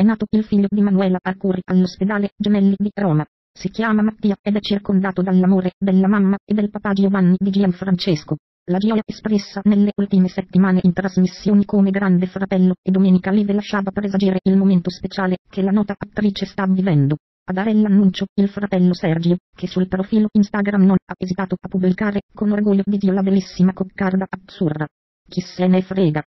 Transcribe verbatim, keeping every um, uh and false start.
è nato il figlio di Manuela Arcuri all'ospedale Gemelli di Roma. Si chiama Mattia ed è circondato dall'amore della mamma e del papà Giovanni di Gianfrancesco. La gioia espressa nelle ultime settimane in trasmissioni come Grande Fratello e Domenica Live lasciava presagire il momento speciale che la nota attrice sta vivendo. A dare l'annuncio il fratello Sergio, che sul profilo Instagram non ha esitato a pubblicare con orgoglio video la bellissima coccarda azzurra. Chi se ne frega.